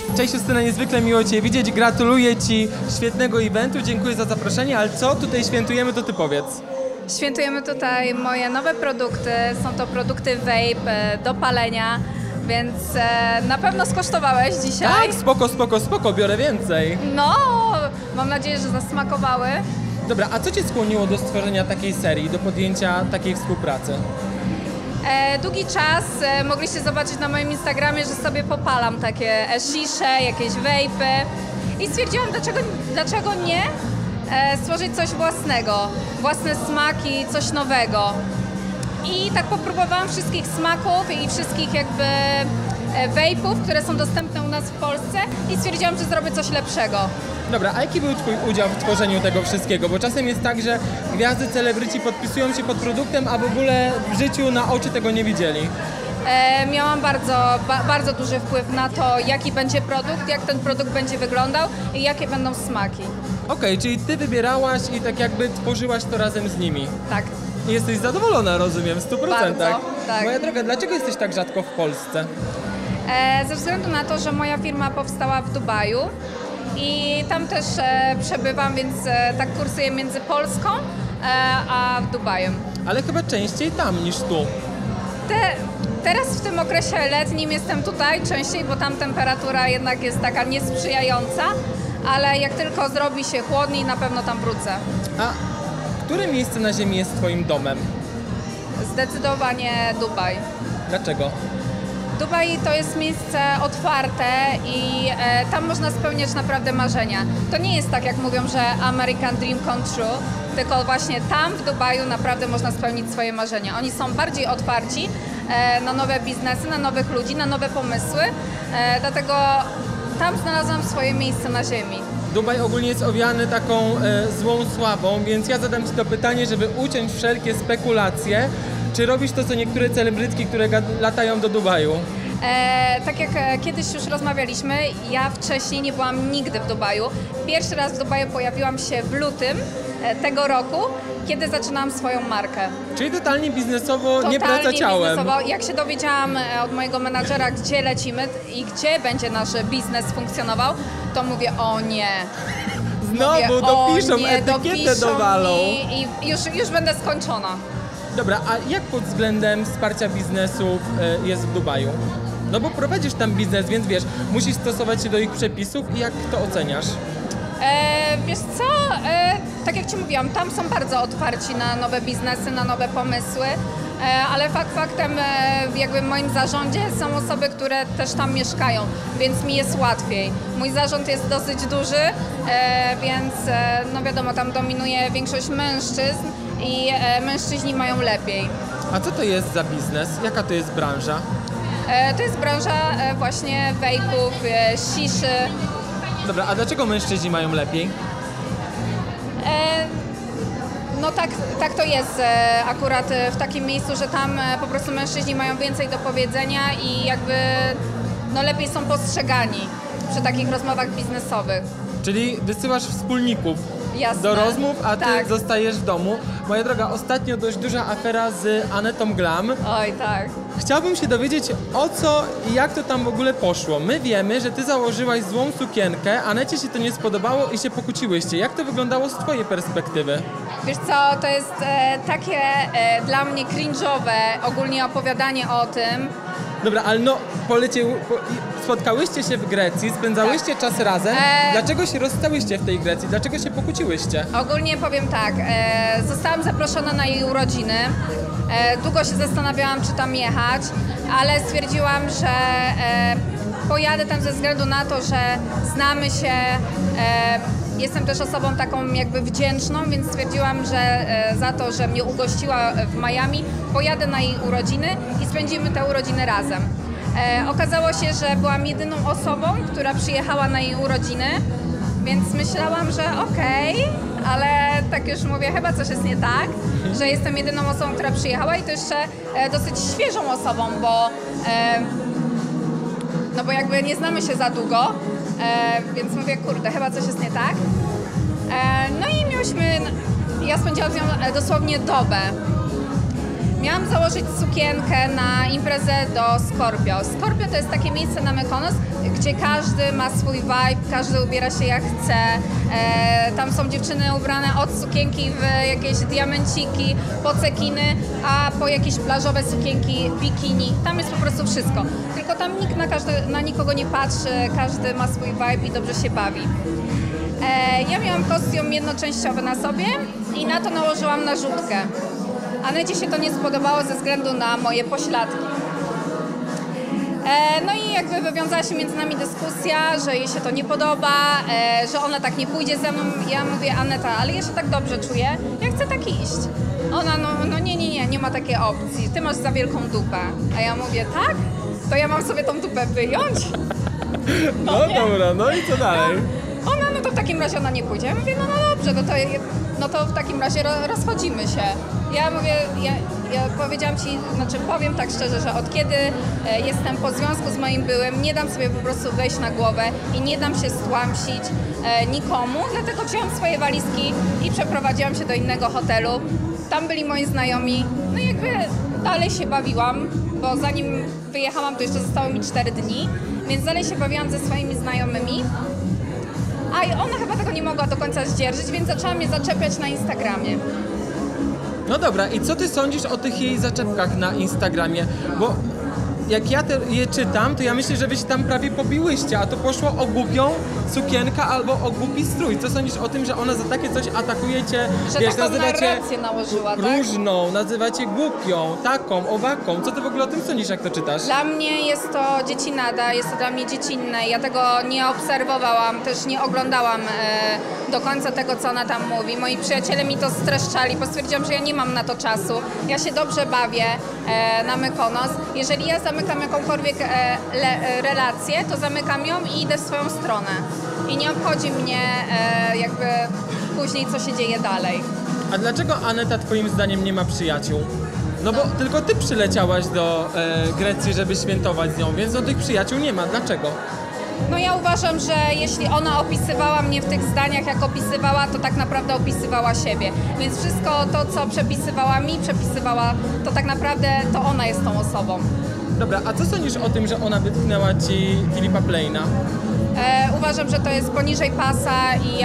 Cześć Justyna, niezwykle miło Cię widzieć, gratuluję Ci świetnego eventu, dziękuję za zaproszenie, ale co tutaj świętujemy, to Ty powiedz. Świętujemy tutaj moje nowe produkty, są to produkty vape do palenia, więc na pewno skosztowałeś dzisiaj. Tak, spoko, biorę więcej. No, mam nadzieję, że zasmakowały. Dobra, a co Cię skłoniło do stworzenia takiej serii, do podjęcia takiej współpracy? Długi czas mogliście zobaczyć na moim Instagramie, że sobie popalam takie shisze, jakieś vape'y i stwierdziłam, dlaczego nie stworzyć coś własnego, własne smaki, coś nowego. I tak popróbowałam wszystkich smaków i wszystkich jakby vape'ów, które są dostępne u nas w Polsce i stwierdziłam, że zrobię coś lepszego. Dobra, a jaki był Twój udział w tworzeniu tego wszystkiego? Bo czasem jest tak, że gwiazdy, celebryci podpisują się pod produktem, a w ogóle w życiu na oczy tego nie widzieli. Miałam bardzo duży wpływ na to, jaki będzie produkt, jak ten produkt będzie wyglądał i jakie będą smaki. Okej, czyli Ty wybierałaś i tak jakby tworzyłaś to razem z nimi. Tak. I jesteś zadowolona, rozumiem, w 100%. Bardzo, tak. Moja droga, dlaczego jesteś tak rzadko w Polsce? Ze względu na to, że moja firma powstała w Dubaju i tam też przebywam, więc tak kursuję między Polską a Dubajem. Ale chyba częściej tam niż tu. Teraz w tym okresie letnim jestem tutaj częściej, bo tam temperatura jednak jest taka niesprzyjająca, ale jak tylko zrobi się chłodniej, na pewno tam wrócę. A które miejsce na ziemi jest Twoim domem? Zdecydowanie Dubaj. Dlaczego? Dubaj to jest miejsce otwarte i tam można spełniać naprawdę marzenia. To nie jest tak, jak mówią, że American Dream come true, tylko właśnie tam w Dubaju naprawdę można spełnić swoje marzenia. Oni są bardziej otwarci na nowe biznesy, na nowych ludzi, na nowe pomysły, dlatego tam znalazłam swoje miejsce na ziemi. Dubaj ogólnie jest owiany taką złą sławą, więc ja zadam Ci to pytanie, żeby uciąć wszelkie spekulacje. Czy robisz to, co niektóre celebrytki, które latają do Dubaju? Tak jak kiedyś już rozmawialiśmy, ja wcześniej nie byłam nigdy w Dubaju. Pierwszy raz w Dubaju pojawiłam się w lutym tego roku, kiedy zaczynałam swoją markę. Czyli totalnie biznesowo, nie praca ciałem. Biznesowo. Jak się dowiedziałam od mojego menadżera, gdzie lecimy i gdzie będzie nasz biznes funkcjonował, to mówię, o nie. Znowu dopiszą, etykietę dowalą. I już będę skończona. Dobra, a jak pod względem wsparcia biznesu jest w Dubaju? No bo prowadzisz tam biznes, więc wiesz, musisz stosować się do ich przepisów i jak to oceniasz? Wiesz co, tak jak Ci mówiłam, tam są bardzo otwarci na nowe biznesy, na nowe pomysły, ale faktem jakby w moim zarządzie są osoby, które też tam mieszkają, więc mi jest łatwiej. Mój zarząd jest dosyć duży, więc no wiadomo, tam dominuje większość mężczyzn i mężczyźni mają lepiej. A co to jest za biznes? Jaka to jest branża? To jest branża właśnie vapów, shiszy. Dobra, a dlaczego mężczyźni mają lepiej? No tak to jest akurat w takim miejscu, że tam po prostu mężczyźni mają więcej do powiedzenia i jakby no lepiej są postrzegani przy takich rozmowach biznesowych. Czyli wysyłasz wspólników Jasne. do rozmów, a Ty Tak. zostajesz w domu. Moja droga, ostatnio dość duża afera z Anetą Glam. Oj, tak. Chciałbym się dowiedzieć, o co i jak to tam w ogóle poszło. My wiemy, że Ty założyłaś złą sukienkę, Anecie się to nie spodobało i się pokłóciłyście. Jak to wyglądało z Twojej perspektywy? Wiesz co, to jest takie dla mnie cringe'owe ogólnie opowiadanie o tym. Dobra, ale no, spotkałyście się w Grecji, spędzałyście czas razem. Dlaczego się rozstałyście w tej Grecji? Dlaczego się pokłóciłyście? Ogólnie powiem tak, zostałam zaproszona na jej urodziny. Długo się zastanawiałam, czy tam jechać, ale stwierdziłam, że pojadę tam ze względu na to, że znamy się. Jestem też osobą taką jakby wdzięczną, więc stwierdziłam, że za to, że mnie ugościła w Miami, pojadę na jej urodziny i spędzimy te urodziny razem. Okazało się, że byłam jedyną osobą, która przyjechała na jej urodziny, więc myślałam, że okej, ale tak już mówię, chyba coś jest nie tak, że jestem jedyną osobą, która przyjechała i to jeszcze dosyć świeżą osobą, bo jakby nie znamy się za długo, więc mówię, kurde, chyba coś jest nie tak. No i ja spędziłam z nią dosłownie dobę. Miałam założyć sukienkę na imprezę do Scorpio. Scorpio to jest takie miejsce na Mykonos, gdzie każdy ma swój vibe, każdy ubiera się jak chce. Tam są dziewczyny ubrane od sukienki w jakieś diamenciki, po cekiny, a po jakieś plażowe sukienki, bikini. Tam jest po prostu wszystko. Tylko tam nikt na nikogo nie patrzy, każdy ma swój vibe i dobrze się bawi. Ja miałam kostium jednoczęściowy na sobie i na to nałożyłam narzutkę. Anecie się to nie spodobało ze względu na moje pośladki. No i jakby wywiązała się między nami dyskusja, że jej się to nie podoba, że ona tak nie pójdzie ze mną. Ja mówię, Aneta, ale ja się tak dobrze czuję, ja chcę tak iść. Ona, no nie ma takiej opcji, ty masz za wielką dupę. A ja mówię, tak? To ja mam sobie tą dupę wyjąć? No dobra, no i co dalej? Ona, no to w takim razie ona nie pójdzie. Ja mówię, no dobrze, no to w takim razie rozchodzimy się. Ja mówię, ja powiedziałam ci, powiem tak szczerze, że od kiedy jestem po związku z moim byłym, nie dam sobie po prostu wejść na głowę i nie dam się stłamsić nikomu, dlatego wziąłam swoje walizki i przeprowadziłam się do innego hotelu. Tam byli moi znajomi, no i jakby dalej się bawiłam, bo zanim wyjechałam, to jeszcze zostało mi 4 dni, więc dalej się bawiłam ze swoimi znajomymi. A i ona chyba tego nie mogła do końca zdzierżyć, więc zaczęła mnie zaczepiać na Instagramie. No dobra, i co ty sądzisz o tych jej zaczepkach na Instagramie? Bo jak ja je czytam, to ja myślę, że wy się tam prawie pobiłyście, a to poszło o głupią sukienkę albo o głupi strój. Co sądzisz o tym, że ona za takie coś atakuje cię, że taką narrację nałożyła, tak? Różną, nazywacie głupią, taką, owaką. Co ty w ogóle o tym sądzisz, jak to czytasz? Dla mnie jest to dziecinada, jest to dla mnie dziecinne. Ja tego nie obserwowałam, też nie oglądałam do końca tego, co ona tam mówi. Moi przyjaciele mi to streszczali, bo stwierdziłam, że ja nie mam na to czasu. Ja się dobrze bawię na Mykonos. Jeżeli ja zamykam jakąkolwiek relację, to zamykam ją i idę w swoją stronę. I nie obchodzi mnie jakby później, co się dzieje dalej. A dlaczego Aneta twoim zdaniem nie ma przyjaciół? No bo tylko ty przyleciałaś do Grecji, żeby świętować z nią, więc tych przyjaciół nie ma. Dlaczego? No ja uważam, że jeśli ona opisywała mnie w tych zdaniach, jak opisywała, to tak naprawdę opisywała siebie. Więc wszystko to, co przepisywała, to tak naprawdę to ona jest tą osobą. Dobra, a co sądzisz o tym, że ona wytknęła ci Filipa Pleina? Uważam, że to jest poniżej pasa i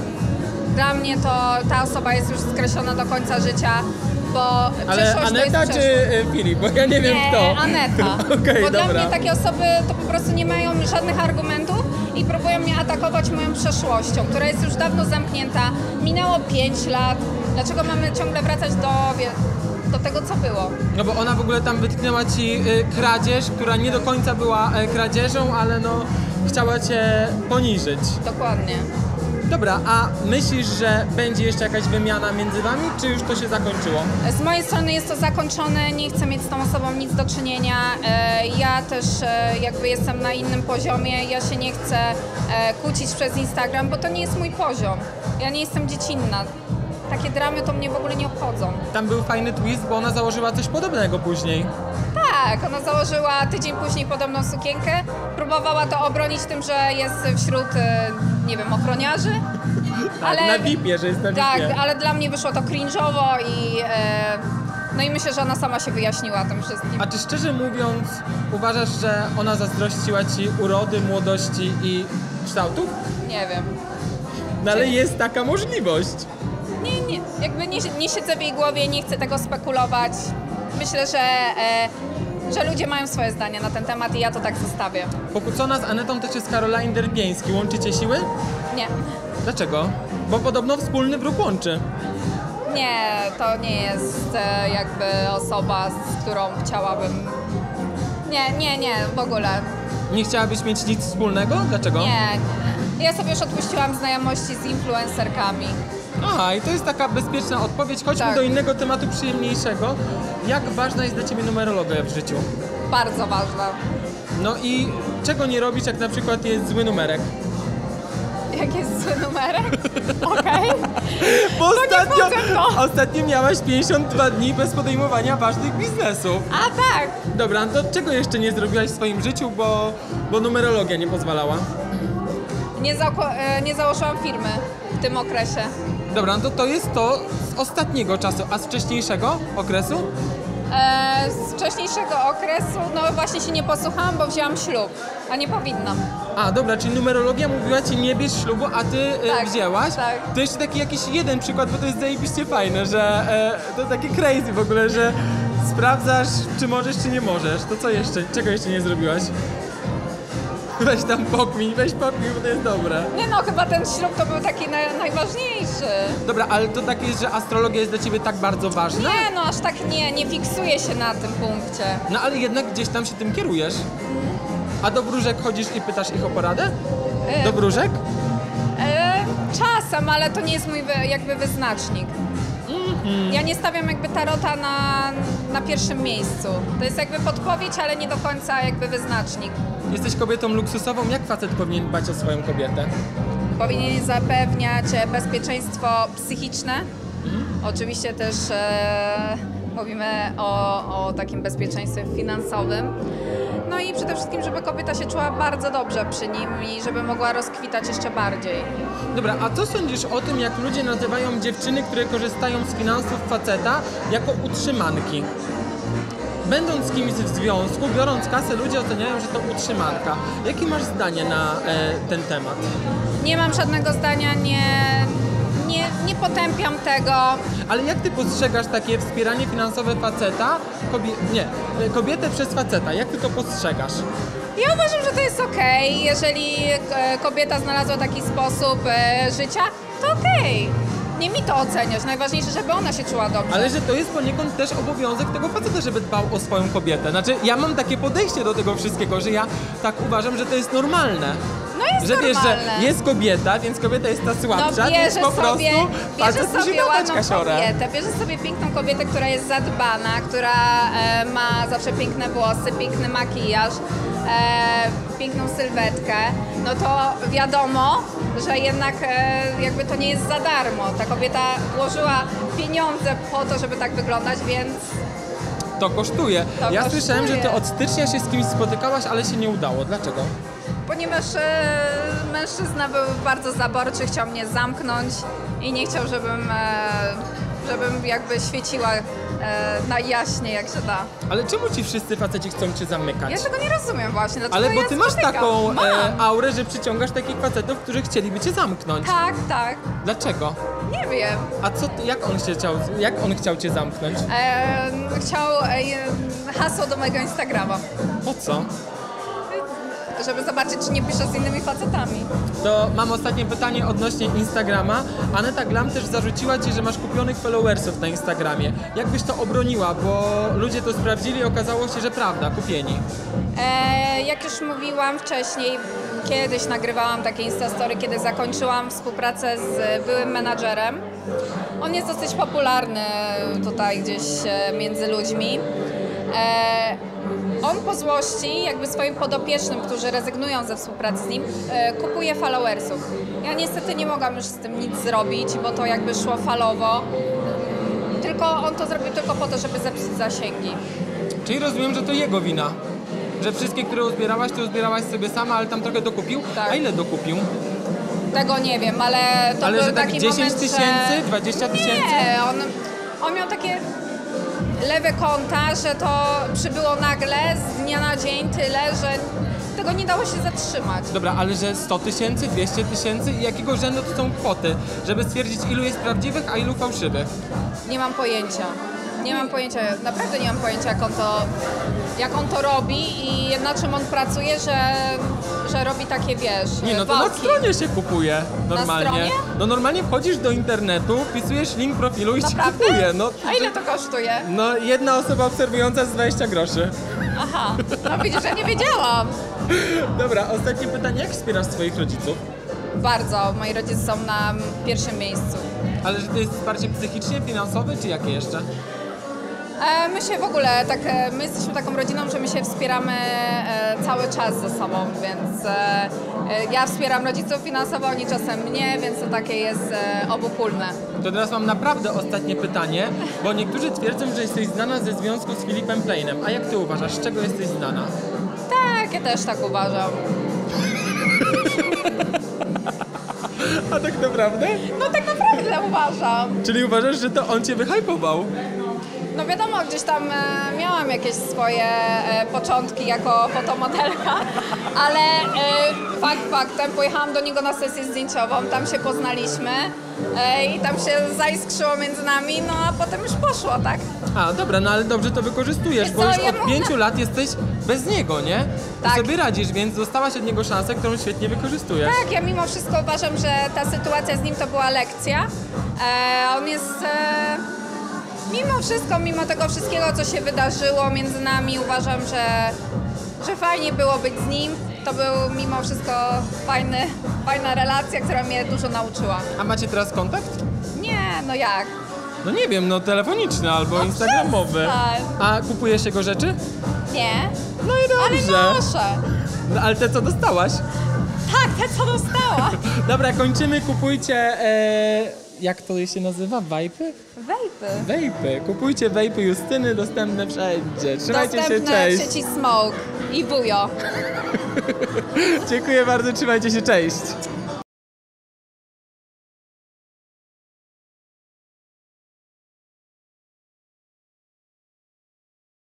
dla mnie to ta osoba jest już skreślona do końca życia, bo ale Aneta czy Filip? Bo ja nie wiem kto. Aneta. Okay, bo dobra. dla mnie takie osoby to po prostu nie mają żadnych argumentów i próbują mnie atakować moją przeszłością, która jest już dawno zamknięta. Minęło 5 lat. Dlaczego mamy ciągle wracać do tego, co było? No bo ona w ogóle tam wytknęła ci kradzież, która nie do końca była kradzieżą, ale no chciała cię poniżyć. Dokładnie. Dobra, a myślisz, że będzie jeszcze jakaś wymiana między wami, czy już to się zakończyło? Z mojej strony jest to zakończone, nie chcę mieć z tą osobą nic do czynienia. Ja też jakby jestem na innym poziomie, ja się nie chcę kłócić przez Instagram, bo to nie jest mój poziom. Ja nie jestem dziecinna. Takie dramy to mnie w ogóle nie obchodzą. Tam był fajny twist, bo ona założyła coś podobnego później. Tak, ona założyła tydzień później podobną sukienkę. Próbowała to obronić tym, że jest wśród, nie wiem, ochroniarzy. Ale na VIP-ie, że jest na VIP-ie. Tak, ale dla mnie wyszło to cringe'owo no i myślę, że ona sama się wyjaśniła tym wszystkim. A czy szczerze mówiąc uważasz, że ona zazdrościła ci urody, młodości i kształtów? Nie wiem. No ale jest taka możliwość. Nie, jakby nie siedzę w jej głowie, nie chcę tego spekulować. Myślę, że ludzie mają swoje zdania na ten temat i ja to tak zostawię. Pokłócona z Anetą też jest Caroline Derbiński. Łączycie siły? Nie. Dlaczego? Bo podobno wspólny wróg łączy. Nie, to nie jest jakby osoba, z którą chciałabym... Nie, w ogóle. Nie chciałabyś mieć nic wspólnego? Dlaczego? Nie. Ja sobie już odpuściłam znajomości z influencerkami. Aha, i to jest taka bezpieczna odpowiedź. Chodźmy Tak. do innego tematu przyjemniejszego. Jak ważna jest dla ciebie numerologia w życiu? Bardzo ważna. No i czego nie robisz, jak na przykład jest zły numerek? Jak jest zły numerek? Okej. Bo wchodzę w to. ostatnio miałaś 52 dni bez podejmowania ważnych biznesów. A tak. Dobra, to czego jeszcze nie zrobiłaś w swoim życiu, bo numerologia nie pozwalała? Nie założyłam firmy w tym okresie. Dobra, to jest to z ostatniego czasu, a z wcześniejszego okresu? Z wcześniejszego okresu, no właśnie się nie posłuchałam, bo wzięłam ślub, a nie powinnam. A, dobra, czyli numerologia mówiła ci nie bierz ślubu, a ty Tak, wzięłaś. tak. To jeszcze taki jakiś jeden przykład, bo to jest zajebiście fajne, że to takie crazy w ogóle, że sprawdzasz, czy możesz, czy nie możesz. To co jeszcze? Czego jeszcze nie zrobiłaś? Weź tam pokmin, bo to jest dobre. Nie no, chyba ten ślub to był taki najważniejszy. Dobra, ale to tak jest, że astrologia jest dla ciebie tak bardzo ważna? Nie no, aż tak nie fiksuję się na tym punkcie. No ale jednak gdzieś tam się tym kierujesz. A do wróżek chodzisz i pytasz ich o poradę? Do wróżek? Czasem, ale to nie jest mój jakby wyznacznik. Ja nie stawiam jakby tarota na pierwszym miejscu. To jest jakby podpowiedź, ale nie do końca jakby wyznacznik. Jesteś kobietą luksusową, jak facet powinien dbać o swoją kobietę? Powinien zapewniać bezpieczeństwo psychiczne. Oczywiście też mówimy o takim bezpieczeństwie finansowym. No i przede wszystkim, żeby kobieta się czuła bardzo dobrze przy nim i żeby mogła rozkwitać jeszcze bardziej. Dobra, a co sądzisz o tym, jak ludzie nazywają dziewczyny, które korzystają z finansów faceta, jako utrzymanki? Będąc z kimś w związku, biorąc kasę, ludzie oceniają, że to utrzymanka. Jakie masz zdanie na ten temat? Nie mam żadnego zdania, nie potępiam tego. Ale jak ty postrzegasz takie wspieranie finansowe faceta, kobietę przez faceta? Jak ty to postrzegasz? Ja uważam, że to jest okej. Jeżeli kobieta znalazła taki sposób życia, to okej. Nie mi to oceniać. Najważniejsze, żeby ona się czuła dobrze. Ale że to jest poniekąd też obowiązek tego faceta, żeby dbał o swoją kobietę. Znaczy, ja mam takie podejście do tego wszystkiego, że ja tak uważam, że to jest normalne. No jest Że wiesz, normalne. że jest kobieta, więc kobieta jest ta słabsza, więc po prostu bierze facet musi sobie dać ładną kasiorę. kobietę, bierze sobie piękną kobietę, która jest zadbana, która ma zawsze piękne włosy, piękny makijaż, piękną sylwetkę, no to wiadomo, że jednak jakby to nie jest za darmo. Ta kobieta włożyła pieniądze po to, żeby tak wyglądać, więc To kosztuje. To Ja kosztuje. słyszałem, że ty od stycznia się z kimś spotykałaś, ale się nie udało. Dlaczego? ponieważ mężczyzna był bardzo zaborczy, chciał mnie zamknąć i nie chciał, żebym jakby świeciła najjaśniej jak się da. Ale czemu ci wszyscy faceci chcą cię zamykać? Ja tego nie rozumiem właśnie, dlaczego Ale bo ja ty masz spotykam? taką Mam. aurę, że przyciągasz takich facetów, którzy chcieliby cię zamknąć. Tak, tak. Dlaczego? Nie wiem. A co ty, jak on chciał cię zamknąć? Chciał hasło do mojego Instagrama, Po co? żeby zobaczyć, czy nie piszę z innymi facetami. To mam ostatnie pytanie odnośnie Instagrama. Aneta Glam też zarzuciła ci, że masz kupionych followersów na Instagramie. Jak byś to obroniła? Bo ludzie to sprawdzili i okazało się, że prawda, kupieni. Jak już mówiłam wcześniej, kiedyś nagrywałam takie Instastory, kiedy zakończyłam współpracę z byłym menadżerem. On jest dosyć popularny tutaj gdzieś między ludźmi. On po złości, jakby swoim podopiecznym, którzy rezygnują ze współpracy z nim, kupuje followersów. Ja niestety nie mogłam już z tym nic zrobić, bo to jakby szło falowo. Tylko on to zrobił tylko po to, żeby zepsuć zasięgi. Czyli rozumiem, że to jego wina. Że wszystkie, które uzbierałaś, to uzbierałaś sobie sama, ale tam trochę dokupił. Tak. A ile dokupił? Tego nie wiem, ale to Ale był że tak taki 10 moment, tysięcy, że... 20 tysięcy? Nie, on miał takie lewe konta, że to przybyło nagle z dnia na dzień tyle, że tego nie dało się zatrzymać. Dobra, ale że 100 tysięcy, 200 tysięcy i jakiego rzędu to są kwoty? Żeby stwierdzić, ilu jest prawdziwych, a ilu fałszywych. Nie mam pojęcia. Nie mam pojęcia, naprawdę nie mam pojęcia, jak on to robi i na czym on pracuje, że robi takie, wiesz, Nie, no to na walki. stronie się kupuje normalnie. stronie? No normalnie wchodzisz do internetu, wpisujesz link profilu i się Naprawdę? kupuje. No, A ile to kosztuje? no jedna osoba obserwująca z 20 groszy. Aha, no widzisz, ja nie wiedziałam. Dobra, ostatnie pytanie, jak wspierasz swoich rodziców? Bardzo, moi rodzice są na pierwszym miejscu. Ale że to jest wsparcie psychicznie, finansowe, czy jakie jeszcze? My się w ogóle, my jesteśmy taką rodziną, że my się wspieramy cały czas ze sobą, więc ja wspieram rodziców finansowo, oni czasem mnie, więc to takie jest obopólne. To teraz mam naprawdę ostatnie pytanie, bo niektórzy twierdzą, że jesteś znana ze związku z Filipem Pleinem. A jak ty uważasz, z czego jesteś znana? Tak, ja też tak uważam. A tak naprawdę? No tak naprawdę uważam. Czyli uważasz, że to on cię wyhypował? No wiadomo, gdzieś tam miałam jakieś swoje początki jako fotomodelka, ale fakt faktem, pojechałam do niego na sesję zdjęciową, tam się poznaliśmy i tam się zaiskrzyło między nami, no a potem już poszło, tak? A, dobra, no ale dobrze to wykorzystujesz, Wiesz bo co, już ja od 5 lat jesteś bez niego, nie? I Tak. sobie radzisz, więc dostałaś od niego szansę, którą świetnie wykorzystujesz. Tak, ja mimo wszystko uważam, że ta sytuacja z nim to była lekcja. On jest, mimo wszystko, mimo tego wszystkiego, co się wydarzyło między nami, uważam, że fajnie było być z nim. To był mimo wszystko fajna relacja, która mnie dużo nauczyła. A macie teraz kontakt? Nie, no jak? No nie wiem, no telefoniczny albo instagramowy. przestań. A kupujesz jego rzeczy? Nie, No i ale dobrze. noszę. No, ale te co dostałaś? Tak, te co dostała. Dobra, kończymy, kupujcie, jak to się nazywa? Wajpy? Wejpy. Wejpy. Kupujcie wejpy Justyny, dostępne wszędzie. Trzymajcie się, Dostępne cześć. w sieci Smoke i Wujo. Dziękuję bardzo, trzymajcie się, cześć.